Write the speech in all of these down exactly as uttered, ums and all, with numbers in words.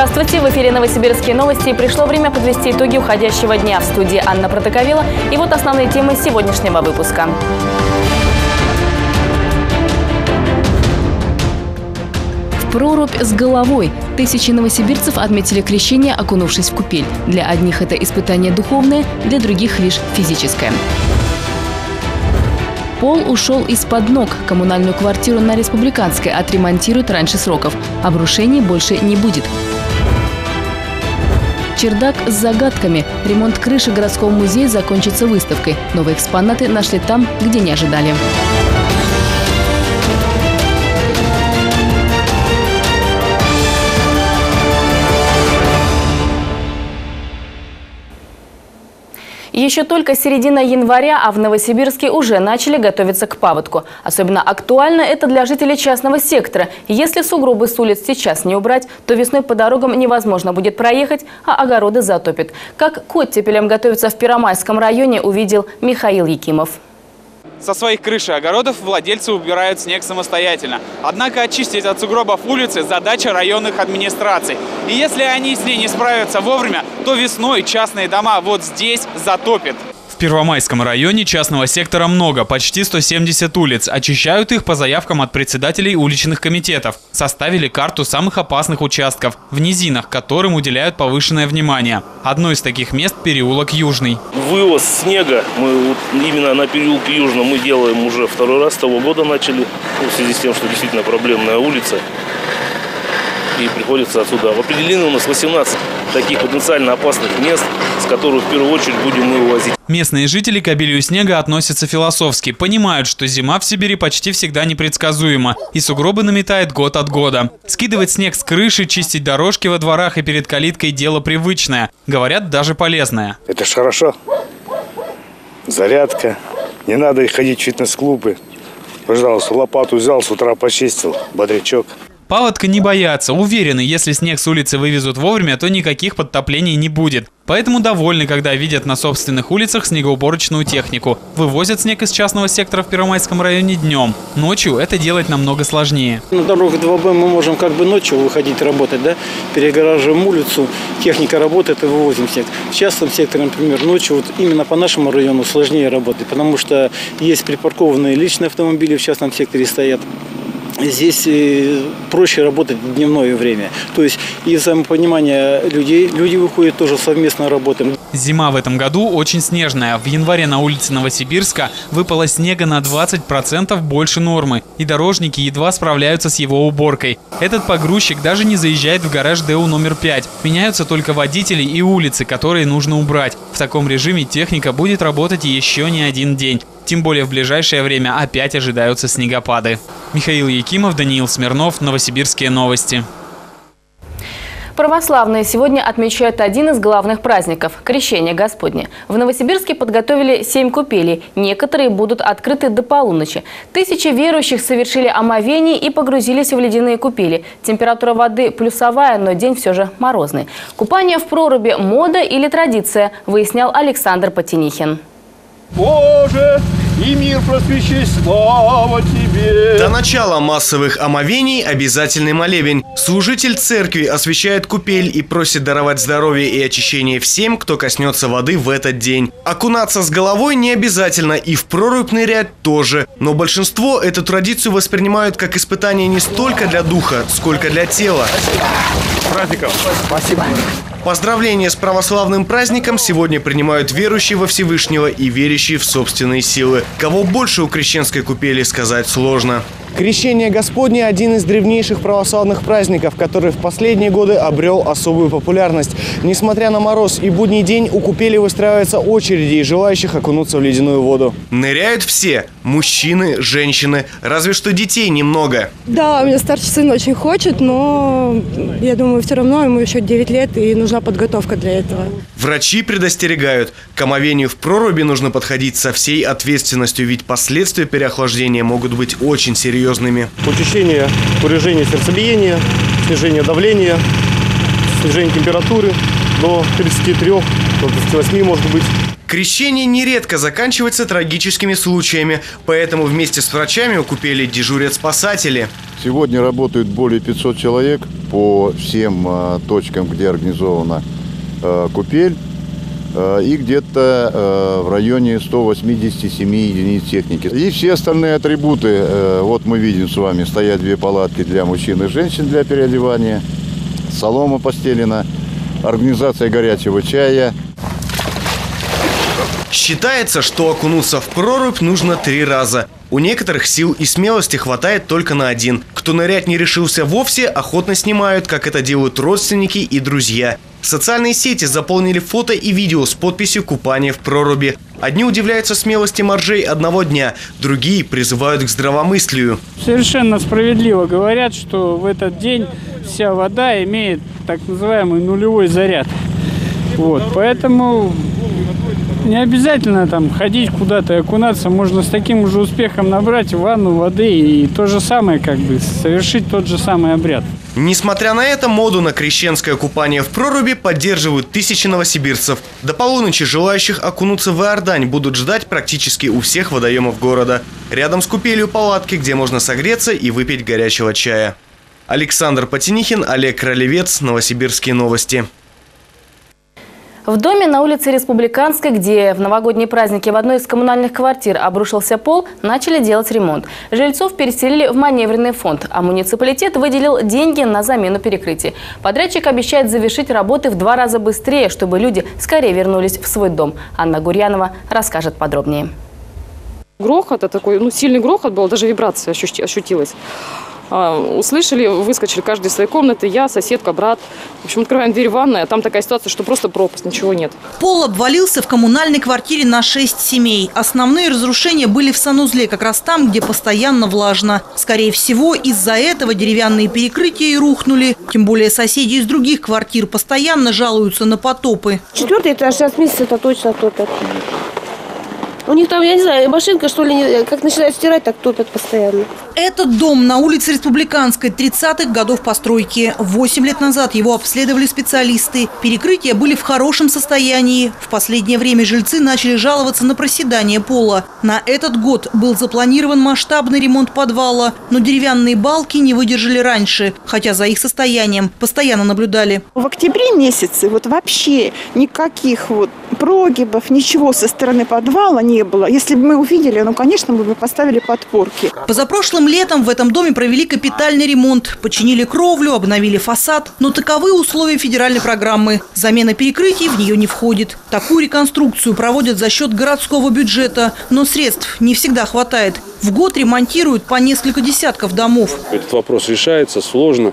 Здравствуйте! В эфире «Новосибирские новости» и пришло время подвести итоги уходящего дня. В студии Анна Протоковила. И вот основные темы сегодняшнего выпуска. В прорубь с головой. Тысячи новосибирцев отметили крещение, окунувшись в купель. Для одних это испытание духовное, для других лишь физическое. Пол ушел из-под ног. Коммунальную квартиру на Республиканской отремонтируют раньше сроков. Обрушений больше не будет. Чердак с загадками. Ремонт крыши городского музея закончится выставкой. Новые экспонаты нашли там, где не ожидали. Еще только середина января, а в Новосибирске уже начали готовиться к паводку. Особенно актуально это для жителей частного сектора. Если сугробы с улиц сейчас не убрать, то весной по дорогам невозможно будет проехать, а огороды затопит. Как к оттепелям готовятся в Первомайском районе, увидел Михаил Якимов. Со своих крыш и огородов владельцы убирают снег самостоятельно. Однако очистить от сугробов улицы – задача районных администраций. И если они с ней не справятся вовремя, то весной частные дома вот здесь затопит. В Первомайском районе частного сектора много, почти сто семьдесят улиц. Очищают их по заявкам от председателей уличных комитетов. Составили карту самых опасных участков в низинах, которым уделяют повышенное внимание. Одно из таких мест – переулок Южный. Вывоз снега мы вот именно на переулке Южном мы делаем уже второй раз, с того года начали, в связи с тем, что действительно проблемная улица. И приходится отсюда. В определении у нас восемнадцать таких потенциально опасных мест, с которых в первую очередь будем мы увозить. Местные жители к обилию снега относятся философски. Понимают, что зима в Сибири почти всегда непредсказуема. И сугробы наметает год от года. Скидывать снег с крыши, чистить дорожки во дворах и перед калиткой – дело привычное. Говорят, даже полезное. Это ж хорошо. Зарядка. Не надо и ходить в фитнес-клубы. Пожалуйста, лопату взял, с утра почистил. Бодрячок. Паводка не боятся. Уверены, если снег с улицы вывезут вовремя, то никаких подтоплений не будет. Поэтому довольны, когда видят на собственных улицах снегоуборочную технику. Вывозят снег из частного сектора в Первомайском районе днем. Ночью это делать намного сложнее. На дорогу два Б мы можем как бы ночью выходить работать, да? Перегораживаем улицу, техника работает и вывозим снег. В частном секторе, например, ночью вот именно по нашему району сложнее работать, потому что есть припаркованные личные автомобили в частном секторе стоят. Здесь проще работать в дневное время. То есть из-за понимания людей, люди выходят тоже совместно работаем. Зима в этом году очень снежная. В январе на улице Новосибирска выпало снега на двадцать процентов больше нормы. И дорожники едва справляются с его уборкой. Этот погрузчик даже не заезжает в гараж ДЭУ номер пять. Меняются только водители и улицы, которые нужно убрать. В таком режиме техника будет работать еще не один день. Тем более в ближайшее время опять ожидаются снегопады. Михаил Якимов, Даниил Смирнов, Новосибирские новости. Православные сегодня отмечают один из главных праздников – Крещение Господне. В Новосибирске подготовили семь купелей. Некоторые будут открыты до полуночи. Тысячи верующих совершили омовение и погрузились в ледяные купели. Температура воды плюсовая, но день все же морозный. Купание в проруби – мода или традиция, выяснял Александр Потенихин. Боже, и мир просвещай, слава Тебе! До начала массовых омовений обязательный молебен. Служитель церкви освящает купель и просит даровать здоровье и очищение всем, кто коснется воды в этот день. Окунаться с головой не обязательно, и в прорубь нырять тоже. Но большинство эту традицию воспринимают как испытание не столько для духа, сколько для тела. С праздником! Спасибо! Поздравления с православным праздником сегодня принимают верующие во Всевышнего и верящие в собственные силы. Кого больше у крещенской купели сказать сложно. Крещение Господне – один из древнейших православных праздников, который в последние годы обрел особую популярность. Несмотря на мороз и будний день, у купели выстраиваются очереди и желающих окунуться в ледяную воду. Ныряют все – мужчины, женщины, разве что детей немного. Да, у меня старший сын очень хочет, но я думаю, все равно ему еще девять лет и нужна подготовка для этого. Врачи предостерегают, к омовению в проруби нужно подходить со всей ответственностью, ведь последствия переохлаждения могут быть очень серьезными. Учащение, урежение сердцебиения, снижение давления, снижение температуры до тридцати трёх, до тридцати восьми может быть. Крещение нередко заканчивается трагическими случаями, поэтому вместе с врачами у купели дежурят спасатели. Сегодня работают более пятисот человек по всем э, точкам, где организована э, купель. Э, и где-то э, в районе ста восьмидесяти семи единиц техники. И все остальные атрибуты. Э, вот мы видим с вами, стоят две палатки для мужчин и женщин для переодевания. Солома постелена. Организация горячего чая. Считается, что окунуться в прорубь нужно три раза. У некоторых сил и смелости хватает только на один. Кто нырять не решился вовсе, охотно снимают, как это делают родственники и друзья. Социальные сети заполнили фото и видео с подписью «Купание в проруби». Одни удивляются смелости моржей одного дня, другие призывают к здравомыслию. Совершенно справедливо говорят, что в этот день вся вода имеет так называемый нулевой заряд. Вот, поэтому не обязательно там ходить куда-то и окунаться. Можно с таким же успехом набрать ванну воды и то же самое, как бы, совершить тот же самый обряд. Несмотря на это, моду на крещенское купание в проруби поддерживают тысячи новосибирцев. До полуночи желающих окунуться в Иордань будут ждать практически у всех водоемов города. Рядом с купелью палатки, где можно согреться и выпить горячего чая. Александр Потенихин, Олег Кролевец, Новосибирские новости. В доме на улице Республиканской, где в новогодние праздники в одной из коммунальных квартир обрушился пол, начали делать ремонт. Жильцов переселили в маневренный фонд, а муниципалитет выделил деньги на замену перекрытий. Подрядчик обещает завершить работы в два раза быстрее, чтобы люди скорее вернулись в свой дом. Анна Гурьянова расскажет подробнее. Грохот, это такой, ну, сильный грохот был, даже вибрация ощутилась. Услышали, выскочили каждый из своей комнаты, я, соседка, брат. В общем, открываем дверь в ванной, а там такая ситуация, что просто пропасть, ничего нет. Пол обвалился в коммунальной квартире на шесть семей. Основные разрушения были в санузле, как раз там, где постоянно влажно. Скорее всего, из-за этого деревянные перекрытия и рухнули. Тем более соседи из других квартир постоянно жалуются на потопы. Четвертый этаж, сейчас месяц это точно топят. У них там, я не знаю, машинка, что ли, как начинают стирать, так топят постоянно. Этот дом на улице Республиканской, тридцатых годов постройки. Восемь лет назад его обследовали специалисты. Перекрытия были в хорошем состоянии. В последнее время жильцы начали жаловаться на проседание пола. На этот год был запланирован масштабный ремонт подвала, но деревянные балки не выдержали раньше, хотя за их состоянием постоянно наблюдали. В октябре месяце вот вообще никаких вот прогибов, ничего со стороны подвала не было. Если бы мы увидели, ну, конечно, мы бы поставили подпорки. Позапрошлым летом в этом доме провели капитальный ремонт. Починили кровлю, обновили фасад. Но таковы условия федеральной программы. Замена перекрытий в нее не входит. Такую реконструкцию проводят за счет городского бюджета. Но средств не всегда хватает. В год ремонтируют по несколько десятков домов. Этот вопрос решается сложно,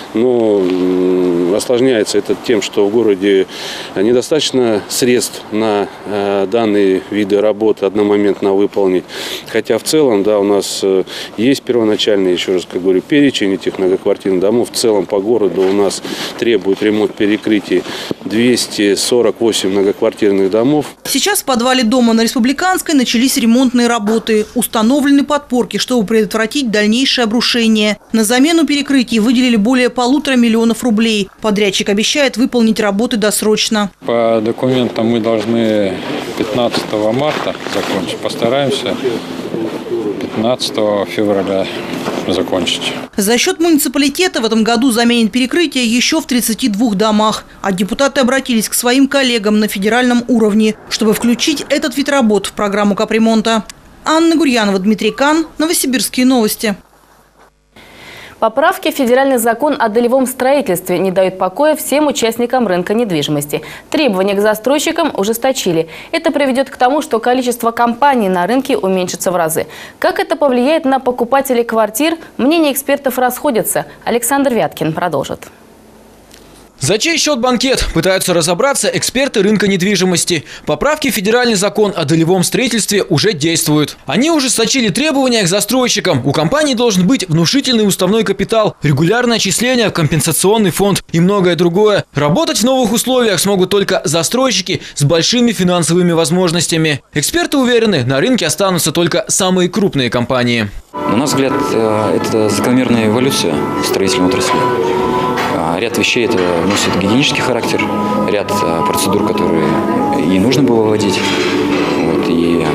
но осложняется это тем, что в городе недостаточно средств на данные виды работы одномоментно выполнить. Хотя в целом, да, у нас есть первоначальный, еще раз как говорю, перечень этих многоквартирных домов. В целом по городу у нас требует ремонт перекрытий двести сорок восемь многоквартирных домов. Сейчас в подвале дома на Республиканской начались ремонтные работы. Установлены подпорки, чтобы предотвратить дальнейшее обрушение. На замену перекрытий выделили более полутора миллионов рублей. Подрядчик обещает выполнить работы досрочно. По документам мы должны пятнадцатого марта закончить. Постараемся пятнадцатого февраля закончить. За счет муниципалитета в этом году заменят перекрытие еще в тридцати двух домах. А депутаты обратились к своим коллегам на федеральном уровне, чтобы включить этот вид работ в программу капремонта. Анна Гурьянова, Дмитрий Кан, Новосибирские новости. Поправки в федеральный закон о долевом строительстве не дают покоя всем участникам рынка недвижимости. Требования к застройщикам ужесточили. Это приведет к тому, что количество компаний на рынке уменьшится в разы. Как это повлияет на покупателей квартир, мнения экспертов расходятся. Александр Вяткин продолжит. За чей счет банкет? Пытаются разобраться эксперты рынка недвижимости. Поправки в федеральный закон о долевом строительстве уже действуют. Они ужесточили требования к застройщикам. У компаний должен быть внушительный уставной капитал, регулярное отчисление в компенсационный фонд и многое другое. Работать в новых условиях смогут только застройщики с большими финансовыми возможностями. Эксперты уверены, на рынке останутся только самые крупные компании. На наш взгляд, это закономерная эволюция строительной отрасли. Ряд вещей это носит гигиенический характер, ряд процедур, которые и нужно было вводить. Вот, и, на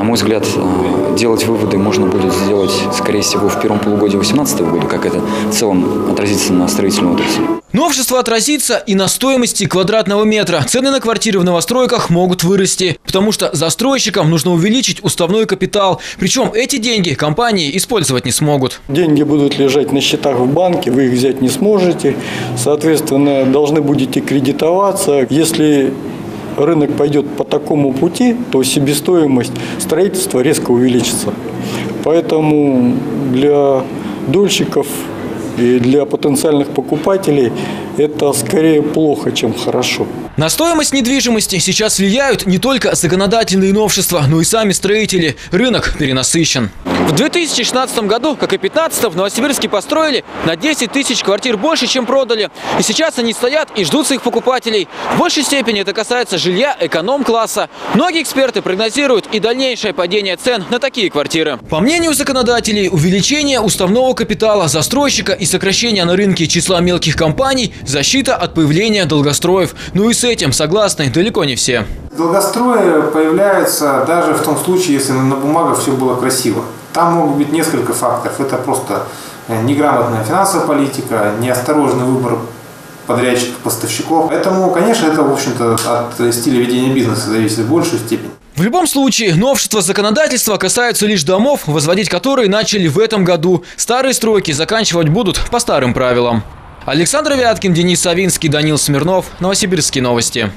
мой взгляд, делать выводы можно будет сделать, скорее всего, в первом полугодии две тысячи восемнадцатого года, как это в целом отразится на строительной отрасли. Новшество отразится и на стоимости квадратного метра. Цены на квартиры в новостройках могут вырасти, потому что застройщикам нужно увеличить уставной капитал. Причем эти деньги компании использовать не смогут. Деньги будут лежать на счетах в банке, вы их взять не сможете. Соответственно, должны будете кредитоваться. Если рынок пойдет по такому пути, то себестоимость строительства резко увеличится. Поэтому для дольщиков и для потенциальных покупателей это скорее плохо, чем хорошо. На стоимость недвижимости сейчас влияют не только законодательные новшества, но и сами строители. Рынок перенасыщен. В две тысячи шестнадцатом году, как и две тысячи пятнадцатом, в Новосибирске построили на десять тысяч квартир больше, чем продали. И сейчас они стоят и ждут своих покупателей. В большей степени это касается жилья эконом-класса. Многие эксперты прогнозируют и дальнейшее падение цен на такие квартиры. По мнению законодателей, увеличение уставного капитала застройщика и сокращение на рынке числа мелких компаний – защита от появления долгостроев. Ну и с этим согласны далеко не все. Долгострои появляются даже в том случае, если на бумагах все было красиво. Там могут быть несколько факторов. Это просто неграмотная финансовая политика, неосторожный выбор подрядчиков, поставщиков. Поэтому, конечно, это, в общем-то, от стиля ведения бизнеса зависит в большую степень. В любом случае, новшества законодательства касаются лишь домов, возводить которые начали в этом году. Старые стройки заканчивать будут по старым правилам. Александр Вяткин, Денис Савинский, Данил Смирнов. Новосибирские новости.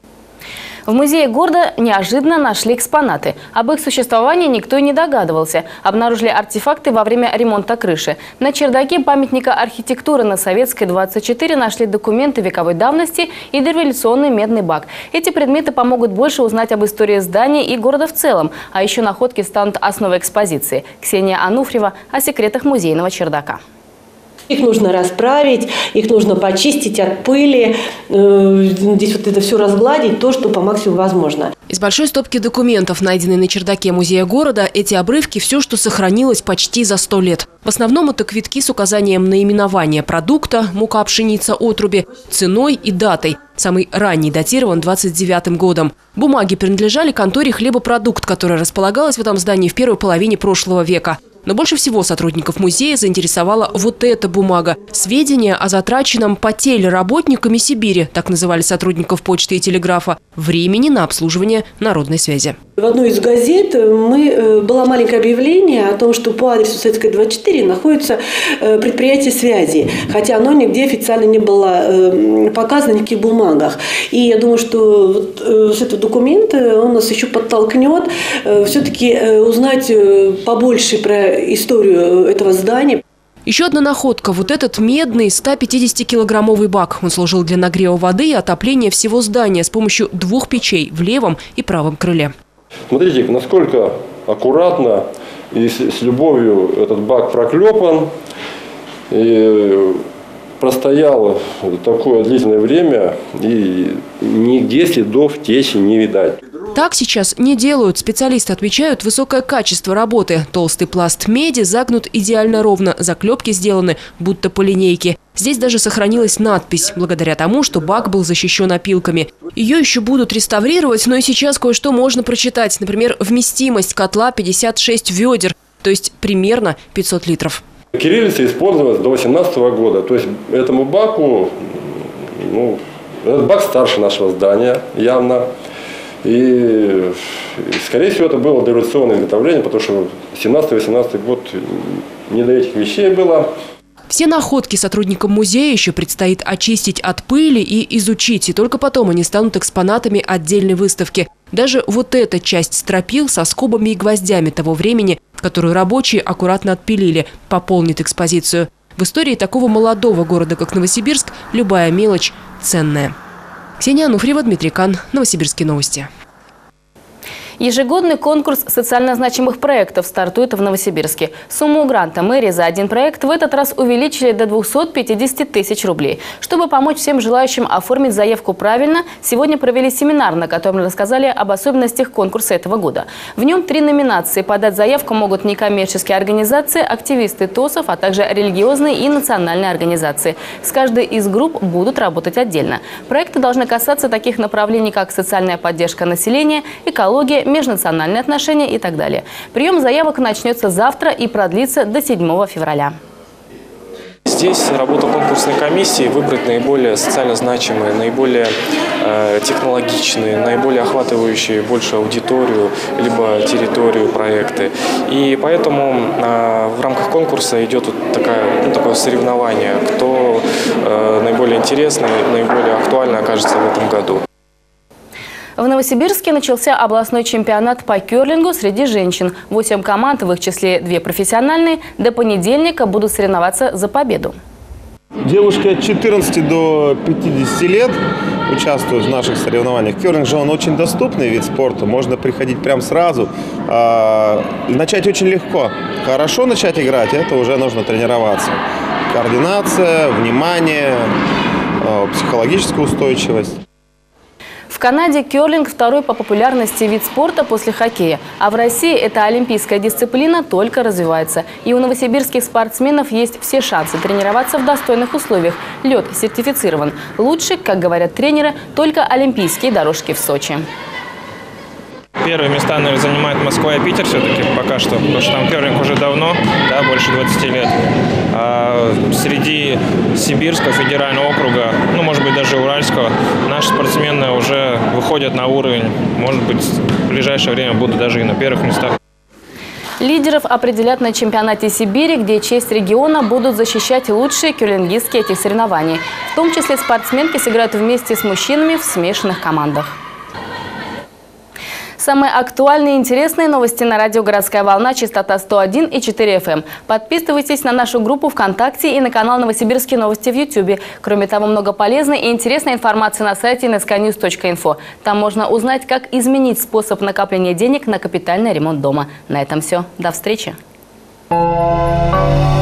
В музее города неожиданно нашли экспонаты. Об их существовании никто и не догадывался. Обнаружили артефакты во время ремонта крыши. На чердаке памятника архитектуры на Советской, двадцать четыре нашли документы вековой давности и дореволюционный медный бак. Эти предметы помогут больше узнать об истории здания и города в целом. А еще находки станут основой экспозиции. Ксения Ануфриева о секретах музейного чердака. Их нужно расправить, их нужно почистить от пыли, здесь вот это все разгладить, то, что по максимуму возможно. Из большой стопки документов, найденной на чердаке музея города, эти обрывки – все, что сохранилось почти за сто лет. В основном это квитки с указанием наименования продукта, мука, пшеница, отруби, ценой и датой. Самый ранний датирован двадцать девятым годом. Бумаги принадлежали конторе «Хлебопродукт», которая располагалась в этом здании в первой половине прошлого века. Но больше всего сотрудников музея заинтересовала вот эта бумага. Сведения о затраченном по телеработниками Сибири, так называли сотрудников почты и телеграфа, времени на обслуживание народной связи. В одной из газет мы, было маленькое объявление о том, что по адресу Советская, двадцать четыре находится предприятие связи, хотя оно нигде официально не было показано, ни в каких бумагах. И я думаю, что вот с этого документа он нас еще подтолкнет все-таки узнать побольше про историю этого здания. Еще одна находка – вот этот медный сто пятидесятикилограммовый бак. Он служил для нагрева воды и отопления всего здания с помощью двух печей в левом и правом крыле. Смотрите, насколько аккуратно и с любовью этот бак проклепан. И простоял такое длительное время, и нигде следов течи не видать. Так сейчас не делают. Специалисты отмечают высокое качество работы. Толстый пласт меди загнут идеально ровно. Заклепки сделаны будто по линейке. Здесь даже сохранилась надпись, благодаря тому, что бак был защищен опилками. Ее еще будут реставрировать, но и сейчас кое-что можно прочитать. Например, вместимость котла пятьдесят шесть ведер, то есть примерно пятьсот литров. Кириллица использовалась до восемнадцатого года. То есть этому баку, ну, этот бак старше нашего здания явно. И, скорее всего, это было дореволюционное изготовление, потому что семнадцатый-восемнадцатый год не до этих вещей было. Все находки сотрудникам музея еще предстоит очистить от пыли и изучить. И только потом они станут экспонатами отдельной выставки. Даже вот эта часть стропил со скобами и гвоздями того времени, которую рабочие аккуратно отпилили, пополнит экспозицию. В истории такого молодого города, как Новосибирск, любая мелочь ценная. Ксения Ануфриева, Дмитрий Кан. Новосибирские новости. Ежегодный конкурс социально значимых проектов стартует в Новосибирске. Сумму гранта мэрии за один проект в этот раз увеличили до двухсот пятидесяти тысяч рублей. Чтобы помочь всем желающим оформить заявку правильно, сегодня провели семинар, на котором рассказали об особенностях конкурса этого года. В нем три номинации. Подать заявку могут некоммерческие организации, активисты ТОСов, а также религиозные и национальные организации. С каждой из групп будут работать отдельно. Проекты должны касаться таких направлений, как социальная поддержка населения, экология, межнациональные отношения и так далее. Прием заявок начнется завтра и продлится до седьмого февраля. Здесь работа конкурсной комиссии – выбрать наиболее социально значимые, наиболее э, технологичные, наиболее охватывающие больше аудиторию, либо территорию проекты. И поэтому э, в рамках конкурса идет вот такая, ну, такое соревнование, кто э, наиболее интересный, наиболее актуально окажется в этом году. В Новосибирске начался областной чемпионат по керлингу среди женщин. Восемь команд, в их числе две профессиональные, до понедельника будут соревноваться за победу. Девушки от четырнадцати до пятидесяти лет участвуют в наших соревнованиях. Керлинг же он очень доступный вид спорта, можно приходить прямо сразу. А, начать очень легко. Хорошо начать играть, это уже нужно тренироваться. Координация, внимание, психологическая устойчивость. В Канаде керлинг – второй по популярности вид спорта после хоккея. А в России эта олимпийская дисциплина только развивается. И у новосибирских спортсменов есть все шансы тренироваться в достойных условиях. Лед сертифицирован. Лучше, как говорят тренеры, только олимпийские дорожки в Сочи. Первые места, наверное, занимает Москва и Питер все-таки пока что, потому что там керлинг уже давно, да, больше двадцати лет. А среди Сибирского федерального округа, ну, может быть, даже Уральского, наши спортсмены уже выходят на уровень, может быть, в ближайшее время будут даже и на первых местах. Лидеров определят на чемпионате Сибири, где честь региона будут защищать лучшие керлингистки этих соревнований. В том числе спортсменки сыграют вместе с мужчинами в смешанных командах. Самые актуальные и интересные новости на радио «Городская волна», частота сто один и четыре эф эм. Подписывайтесь на нашу группу ВКонтакте и на канал «Новосибирские новости» в Ютубе. Кроме того, много полезной и интересной информации на сайте эн эс ка ньюс точка инфо. Там можно узнать, как изменить способ накопления денег на капитальный ремонт дома. На этом все. До встречи.